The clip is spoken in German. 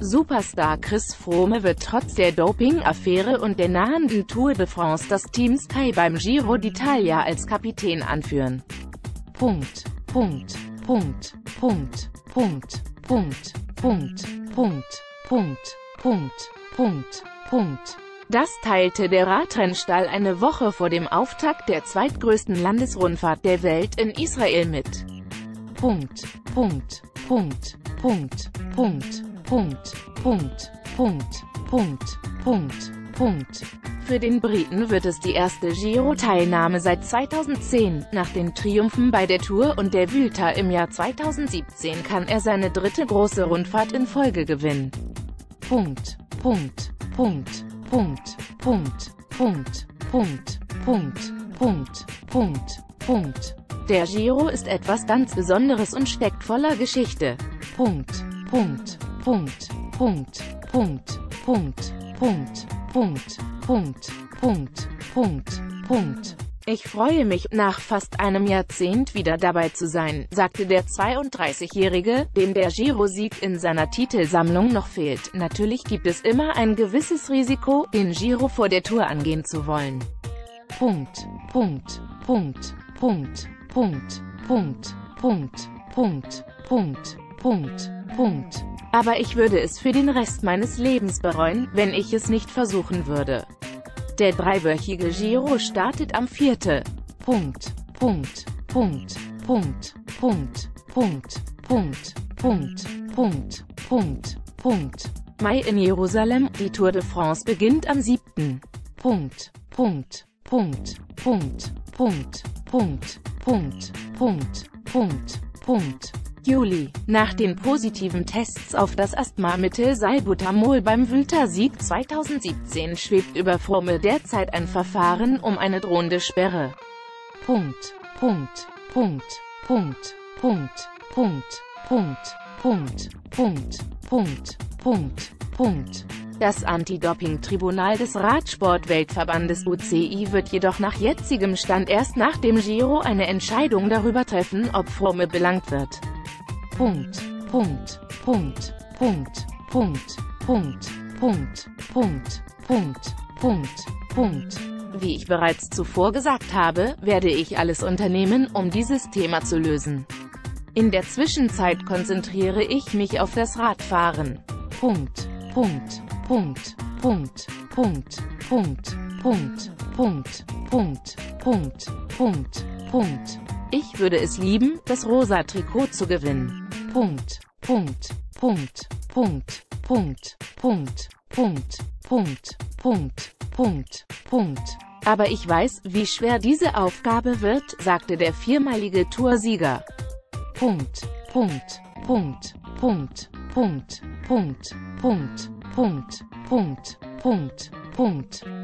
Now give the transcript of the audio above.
Superstar Chris Froome wird trotz der Doping-Affäre und der nahenden Tour de France das Team Sky beim Giro d'Italia als Kapitän anführen. Punkt. Punkt. Punkt. Punkt. Punkt. Punkt. Punkt. Punkt. Punkt. Punkt. Punkt. Punkt. Das teilte der Radrennstall eine Woche vor dem Auftakt der zweitgrößten Landesrundfahrt der Welt in Israel mit. Punkt. Punkt. Punkt. Punkt. Punkt. Punkt. Punkt. Punkt. Punkt. Punkt. Punkt. Für den Briten wird es die erste Giro-Teilnahme seit 2010. Nach den Triumphen bei der Tour und der Vuelta im Jahr 2017 kann er seine dritte große Rundfahrt in Folge gewinnen. Punkt. Punkt. Punkt. Punkt. Punkt. Punkt. Punkt. Punkt. Punkt. Punkt. Punkt. Der Giro ist etwas ganz Besonderes und steckt voller Geschichte. Punkt. Punkt. Punkt. Punkt. Punkt. Punkt. Punkt. Punkt. Punkt. Punkt. Punkt. Punkt. Ich freue mich, nach fast einem Jahrzehnt wieder dabei zu sein, sagte der 32-Jährige, dem der Giro-Sieg in seiner Titelsammlung noch fehlt. Natürlich gibt es immer ein gewisses Risiko, den Giro vor der Tour angehen zu wollen. Punkt. Punkt. Punkt. Punkt. Punkt. Punkt. Punkt. Punkt. Punkt. Punkt. Punkt. Aber ich würde es für den Rest meines Lebens bereuen, wenn ich es nicht versuchen würde. Der dreiwöchige Giro startet am 4. Punkt. Punkt. Punkt. Punkt. Punkt. Punkt. Punkt. Punkt. Punkt. Punkt. Punkt. Mai in Jerusalem. Die Tour de France beginnt am 7. Punkt. Punkt. Punkt. Punkt. Punkt. Punkt. Punkt. Punkt. Punkt. Punkt. Juli. Nach den positiven Tests auf das Asthmamittel Salbutamol beim Vuelta-Sieg 2017 schwebt über Froome derzeit ein Verfahren um eine drohende Sperre. Punkt. Punkt. Punkt. Punkt. Punkt. Punkt. Punkt. Punkt. Punkt. Punkt. Punkt. Punkt. Das Anti-Doping-Tribunal des Radsport-Weltverbandes UCI wird jedoch nach jetzigem Stand erst nach dem Giro eine Entscheidung darüber treffen, ob Froome belangt wird. Punkt. Punkt. Punkt. Punkt. Punkt. Punkt. Punkt. Punkt. Punkt. Punkt. Punkt. Wie ich bereits zuvor gesagt habe, werde ich alles unternehmen, um dieses Thema zu lösen. In der Zwischenzeit konzentriere ich mich auf das Radfahren. Punkt. Punkt. Punkt. Punkt. Punkt. Punkt. Punkt. Punkt. Punkt. Punkt. Punkt. Punkt. Ich würde es lieben, das rosa Trikot zu gewinnen. Punkt. Punkt. Punkt. Punkt. Punkt. Punkt. Punkt. Punkt. Punkt. Punkt. Punkt. Aber ich weiß, wie schwer diese Aufgabe wird, sagte der viermalige Toursieger. Punkt. Punkt. Punkt. Punkt. Punkt. Punkt. Punkt. Punkt. Punkt. Punkt. Punkt.